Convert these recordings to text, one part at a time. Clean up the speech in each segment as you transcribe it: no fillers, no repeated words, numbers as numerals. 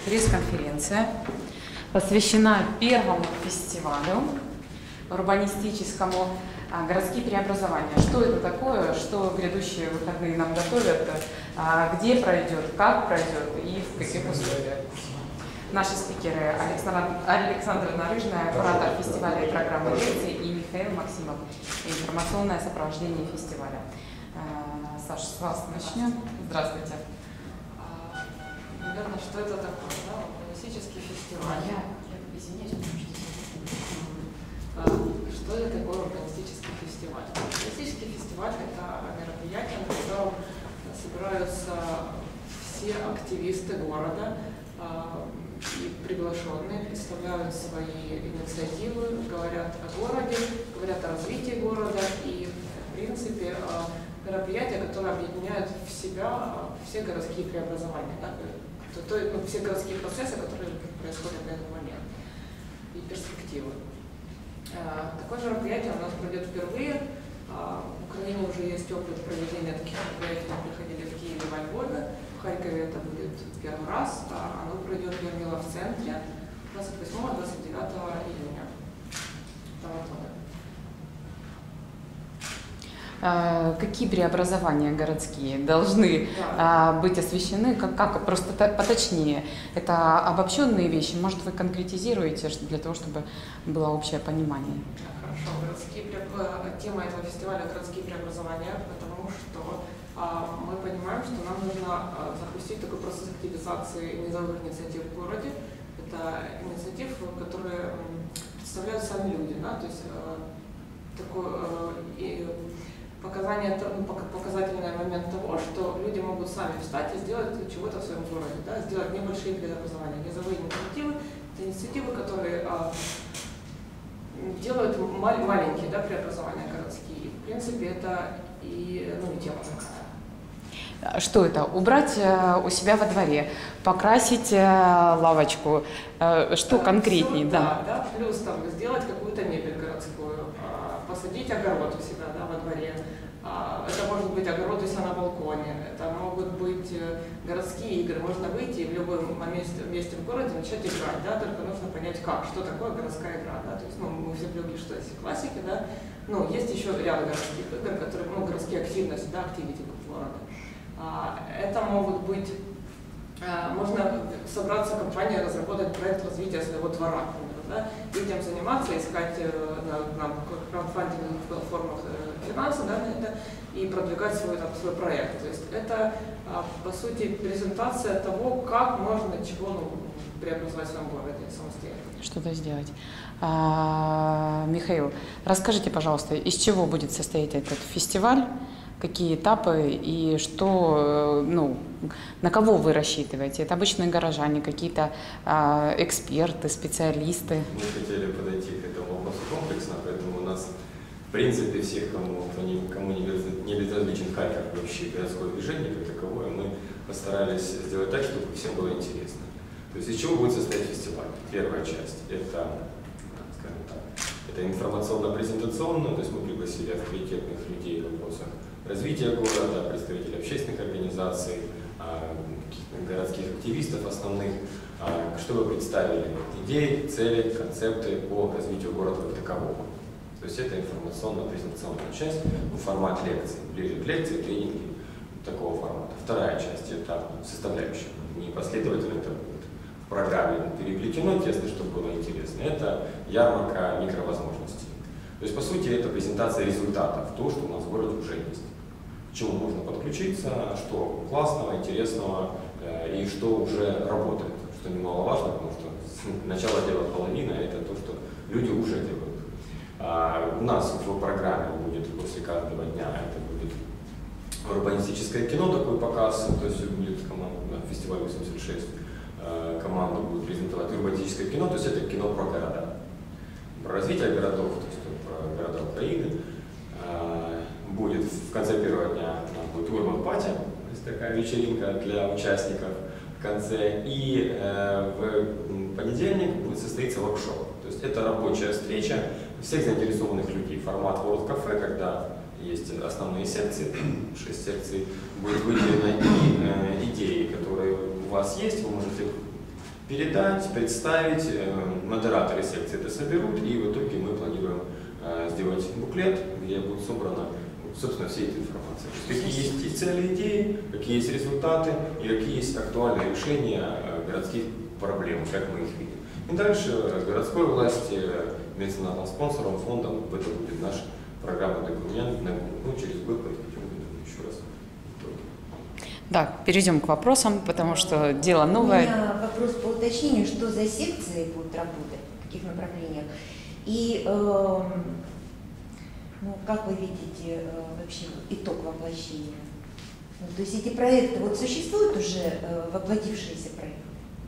Пресс-конференция посвящена первому фестивалю урбанистическому «Городские преобразования». Что это такое, что грядущие выходные нам готовят, где пройдет, как пройдет и в каких условиях. Наши спикеры Александра Нарыжная, куратор фестиваля и программы лекций, и Михаил Максимов, информационное сопровождение фестиваля. Саша, с вас начнем. Здравствуйте. Наверное, что это такое, да? Урбанистический фестиваль. Извиняюсь, что это такое урбанистический фестиваль? Урбанистический фестиваль – это мероприятие, на котором собираются все активисты города и приглашенные, представляют свои инициативы, говорят о городе, говорят о развитии города и, в принципе, мероприятия, которые объединяют в себя все городские преобразования, да, все городские процессы, которые происходят на этот момент, и перспективы. Такое мероприятие у нас пройдет впервые. В Украине уже есть опыт проведения таких мероприятий, мы приходили в Киеве, во Львове. В Харькове это будет первый раз, оно пройдет в Ермилово в центре 28-29 июня этого года. Какие преобразования городские должны быть освещены, как просто поточнее? Это обобщенные вещи, может, вы конкретизируете для того, чтобы было общее понимание? Хорошо. Тема этого фестиваля – городские преобразования, потому что мы понимаем, что нам нужно запустить такой процесс активизации низовых инициатив в городе. Это инициатив, которые представляют сами люди, да? То есть показательный момент того, что люди могут сами встать и сделать чего-то в своем городе, да? Сделать небольшие преобразования. Низовые инициативы – это инициативы, которые делают маленькие, да, преобразования городские. В принципе, это и тема такая. Что это? Убрать у себя во дворе, покрасить лавочку, что конкретнее? Да, плюс там сделать какую-то мебель городскую, посадить огород у себя, да, во дворе. Это может быть огород у себя на балконе, это могут быть городские игры. Можно выйти и в любом месте в городе начать играть, да, только нужно понять, что такое городская игра. Да? То есть, мы все привыкли, что есть классики, да, есть еще ряд городских игр, которые, городские активности, да, активити города. Это могут быть, можно собраться компания, разработать проект развития своего двора, например, да, и этим заниматься, искать на краудфандинговых платформах финансы, да, на это, и продвигать свой проект. То есть это, по сути, презентация того, как можно чего преобразовать в своем городе самостоятельно. Что-то сделать. Михаил, расскажите, пожалуйста, из чего будет состоять этот фестиваль? Какие этапы и что, на кого вы рассчитываете? Это обычные горожане, какие-то эксперты, специалисты? Мы хотели подойти к этому вопросу комплексно, поэтому у нас, в принципе, всех, кому не безразличен Харьков, вообще городское движение как таковое, мы постарались сделать так, чтобы всем было интересно. То есть из чего будет состоять фестиваль? Первая часть – это, скажем так, это информационно-презентационно, то есть мы пригласили авторитетных людей в вопросах развития города, представителей общественных организаций, городских активистов основных, чтобы представили идеи, цели, концепты по развитию города как такового. То есть это информационно-презентационная часть, формат лекций, ближе к лекции, тренинги такого формата. Вторая часть – это составляющая, непоследовательно это будет в программе переплетено, тесно, чтобы было интересно. Это ярмарка микровозможностей. То есть, по сути, это презентация результатов, то, что у нас в городе уже есть. К чему можно подключиться, что классного, интересного и что уже работает. Что немаловажно, потому что начало делает половина, это то, что люди уже делают. У нас в программе будет после каждого дня, это будет урбанистическое кино, такой показ, то есть будет команда, фестиваль 86, команда будет презентовать урбанистическое кино, то есть это кино про города, про развитие городов, то есть про города Украины. Будет в конце первого дня будет урбан-пати, то есть такая вечеринка для участников в конце. И в понедельник будет состоиться воркшоп. То есть это рабочая встреча всех заинтересованных людей. Формат World Cafe, когда есть основные секции, 6 секций, будет выделено и идеи, которые у вас есть, вы можете передать, представить, модераторы секции это соберут, и в итоге мы планируем сделать буклет, где будет собрана, собственно, все эти информации. Какие есть цели, идеи, какие есть результаты и какие есть актуальные решения городских проблем, как мы их видим. И дальше городской власти, меценатом, спонсором, фондом, это будет наш программный документ, ну, через год подведем еще раз. Да, перейдем к вопросам, потому что дело новое. У меня вопрос по уточнению, что за секции будут работать, в каких направлениях. И ну, как вы видите вообще итог воплощения? Ну, то есть эти проекты, вот существуют уже воплотившиеся проекты?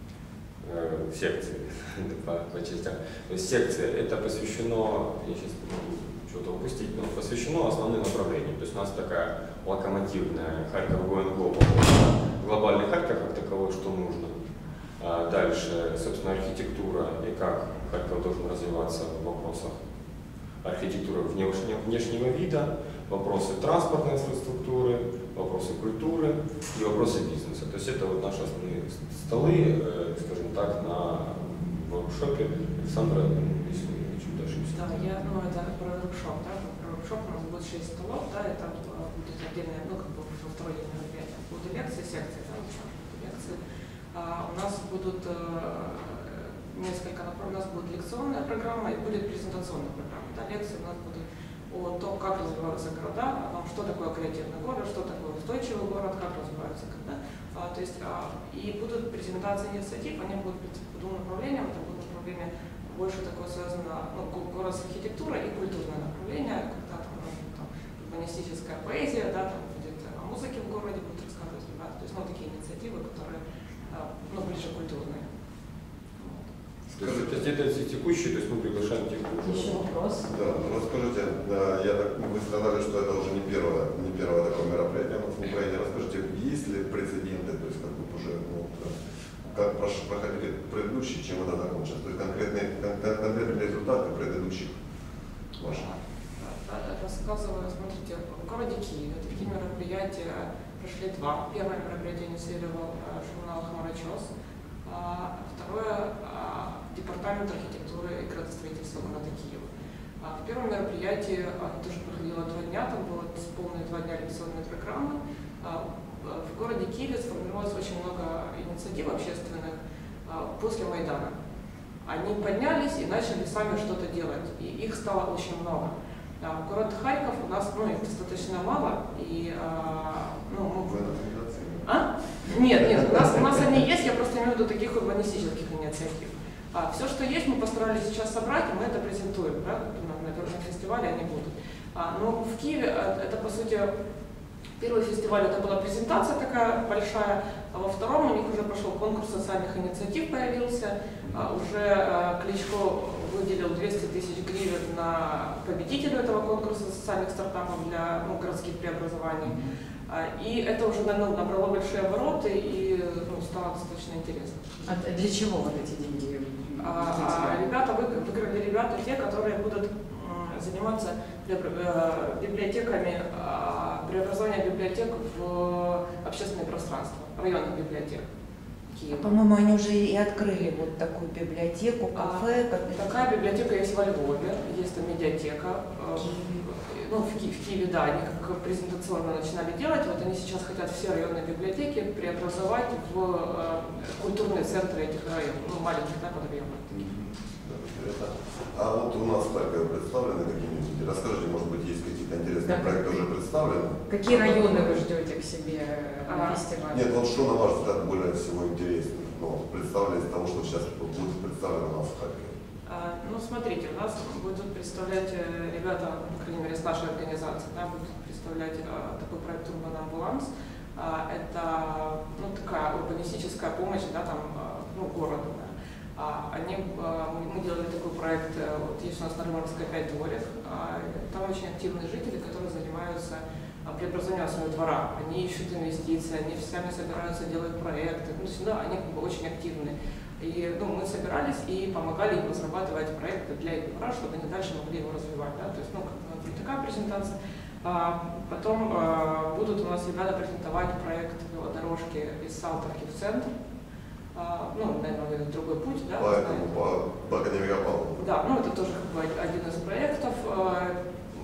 Секции по частям. То есть секция это посвящено, я сейчас могу что-то упустить, но посвящено основным направлениям. То есть у нас такая локомотивная Харьков Going Global, глобальный Харьков как таковой, что нужно. Дальше, собственно, архитектура и как Харьков должен развиваться в вопросах архитектуры внешнего вида, вопросы транспортной инфраструктуры, вопросы культуры и вопросы бизнеса. То есть это вот наши основные столы, скажем так, на воркшопе Александра, если я чуть ошибся. Да, это про воркшоп, да, про воркшоп у нас будет 6 столов, да, и там будет отдельная, ну, как бы во второй день мероприятия будут лекции, секции, да, лекции. У нас будут несколько направлений, у нас будет лекционная программа и будет презентационная программа. Да, лекции у нас будут о том, как развиваются города, о том, что такое креативный город, что такое устойчивый город, как развиваются города. То есть, и будут презентации инициатив, они будут по двум направлениям, это будут направления больше такое связано, ну, город с архитектурой и культурное направление, когда там урбанистическая поэзия, да, там будет о музыке в городе, будут рассказывать ребята, то есть, ну, такие инициативы, которые, ну, ближе культурные. То есть это текущие, то есть мы приглашаем текущие. Еще вопрос. Да, ну расскажите, вы сказали, что это уже не первое такое мероприятие в Украине. Расскажите, есть ли прецеденты, то есть как бы уже как проходили предыдущие, чем это закончилось? То есть конкретные результаты предыдущих ваших? Рассказываю, смотрите, в городе Киеве такие мероприятия прошли два. Первое мероприятие инициировал журнал «Хмарочос», второе департамент архитектуры и градостроительства города Киева. В первом мероприятии тоже проходило 2 дня, там было полные 2 дня лекционной программы. В городе Киеве сформировалось очень много инициатив общественных после Майдана. Они поднялись и начали сами что-то делать, и их стало очень много. Город Харьков у нас, ну, их достаточно мало, и Нет, у нас они есть, я просто имею в виду таких урбанистических инициатив. Все, что есть, мы постарались сейчас собрать, и мы это презентуем, да, на фестивале они будут. Но в Киеве это, по сути, первый фестиваль, это была презентация такая большая, а во втором у них уже пошел конкурс социальных инициатив, появился, уже Кличко выделил 200 000 гривен на победителя этого конкурса социальных стартапов для городских преобразований. И это уже набрало большие обороты и стало достаточно интересно. А для чего вот эти деньги? Ребята выиграли те, которые будут заниматься библиотеками, преобразованием библиотек в общественное пространство, районных библиотек Киева. По-моему, они уже и открыли вот такую библиотеку, кафе. Такая библиотека есть во Львове, есть там медиатека. В Киеве, да, они как презентационно начинали делать, вот они сейчас хотят все районные библиотеки преобразовать в культурные центры этих районов, маленьких, да, подъемных. А вот у нас в Харькове представлены какие-нибудь, расскажите, может быть, есть какие-то интересные проекты уже представлены? Какие районы вы ждете к себе на фестивале? Нет, вот что, на ваш взгляд, более всего интересно, представлено из того, что сейчас будет представлено у нас в Харькове? Смотрите, у нас будут представлять ребята, по крайней мере, с нашей организации, да, будут представлять такой проект «Урбан Амбуланс». Это такая урбанистическая помощь, да, там, городу. Да. Мы делали такой проект, вот есть у нас на Рыморской 5 дворик, там очень активные жители, которые занимаются преобразованием своего двора. Они ищут инвестиции, они сами собираются делать проекты, они очень активны. И мы собирались и помогали им разрабатывать проекты для их двора, чтобы они дальше могли его развивать. Да? То есть, такая презентация. Потом будут у нас ребята презентовать проект велодорожки из Салтовки в центр. Наверное, вы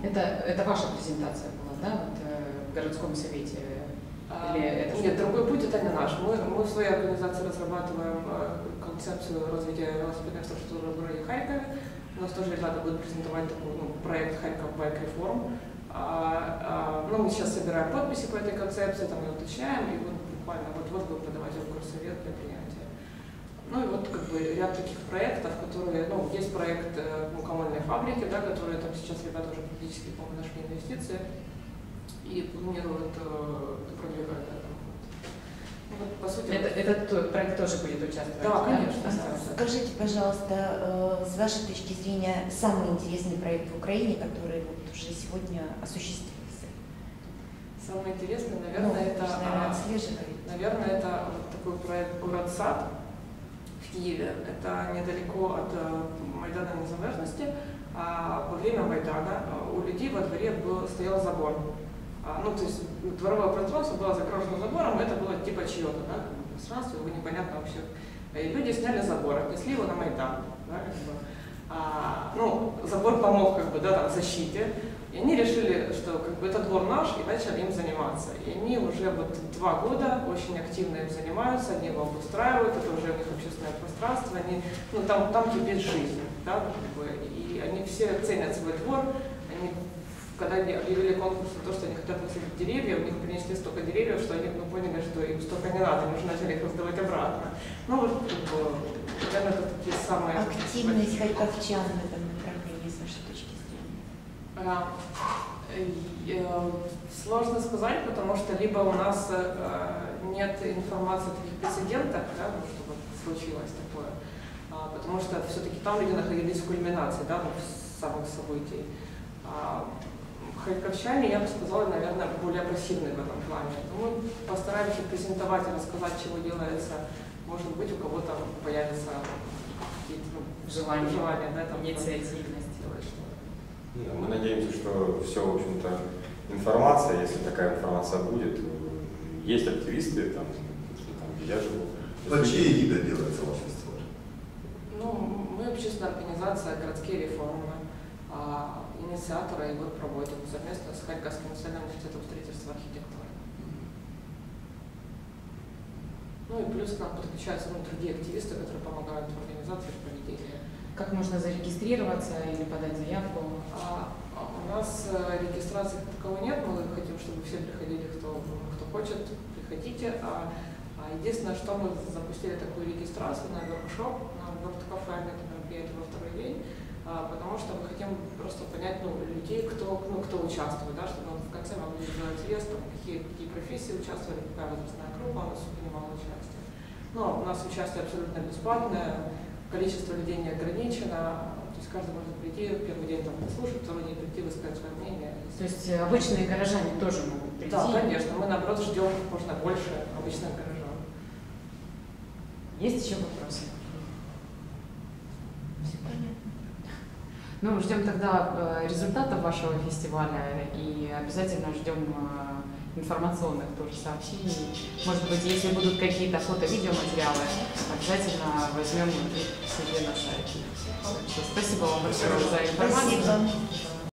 Это ваша презентация была, да, вот, в городском совете? Или это Нет, другой путь это не наш. Мы в своей организации разрабатываем концепцию развития велосипедной инфраструктуры в городе Харькове. У нас тоже ребята будут презентовать такой проект Харьков Bike Reform. Мы сейчас собираем подписи по этой концепции, там ее уточняем, и вот буквально вот будем подавать в горсовет для принятия. Ну и вот как бы ряд таких проектов, которые, есть проект мукомольной фабрики, да, которые там сейчас ребята уже практически, по-моему, нашли инвестиции и планируют продвигать это. Вот, по сути, этот проект тоже будет участвовать? Да, конечно. Скажите, пожалуйста, с вашей точки зрения, самый интересный проект в Украине, который вот уже сегодня осуществился? Самое интересное, наверное, наверное, это вот такой проект «Город-сад» в Киеве. Это недалеко от Майдана Незалежности. Во время Майдана у людей во дворе стоял забор. То есть дворовое пространство было загорожено забором, это было типа чье-то, да, пространство, его непонятно вообще. И люди сняли забор, отнесли его на Майдан. Да, забор помог в защите. И они решили, что это двор наш, и начали им заниматься. И они уже 2 года очень активно им занимаются, они его обустраивают, это уже у них общественное пространство, они, там кипит жизнь. Да, и они все ценят свой двор. Когда они объявили конкурс на то, что они хотят высадить деревья, у них принесли столько деревьев, что они поняли, что им столько не надо, они уже начали их раздавать обратно. Наверное, это такие самые... Активность харьковчан в этом направлении, с вашей точки зрения? Сложно сказать, потому что либо у нас нет информации о таких прецедентах, да, чтобы случилось такое, потому что все-таки там люди находились в кульминации, да, самых событий. Харьковчане, я бы сказала, наверное, более пассивны в этом плане. Мы постараемся презентовать и рассказать, чего делается. Может быть, у кого-то появятся какие-то желания, да, инициативность. Мы надеемся, что все, в общем-то, информация, если такая информация будет, есть активисты, там, где я живу. На чьи эгиды делается ваш фестиваль? Мы общественная организация «Городские реформы». Инициатора и вот проводим совместно с Харьковским национальным университетом строительства и архитектуры. И плюс к нам подключаются другие активисты, которые помогают в организации и проведении. Как можно зарегистрироваться или подать заявку? У нас регистрации как таковой нет, мы хотим, чтобы все приходили, кто хочет, приходите. Единственное, что мы запустили такую регистрацию на воркшоп, на воркшоп мероприятие во 2-й день. Потому что мы хотим просто понять людей, кто участвует, да, чтобы в конце могли сделать вес, какие профессии участвовали, какая возрастная группа у нас принимала участие. У нас участие абсолютно бесплатное, количество людей не ограничено, то есть каждый может прийти, первый день послушать, второй день прийти, высказать свое мнение. То есть обычные горожане тоже могут прийти? Да, конечно, мы наоборот ждем как можно больше обычных горожан. Есть еще вопросы? Все понятно. Ждем тогда результатов вашего фестиваля и обязательно ждем информационных тоже сообщений. Может быть, если будут какие-то фото-видеоматериалы, обязательно возьмем их себе на сайте. Спасибо вам большое за информацию. Спасибо.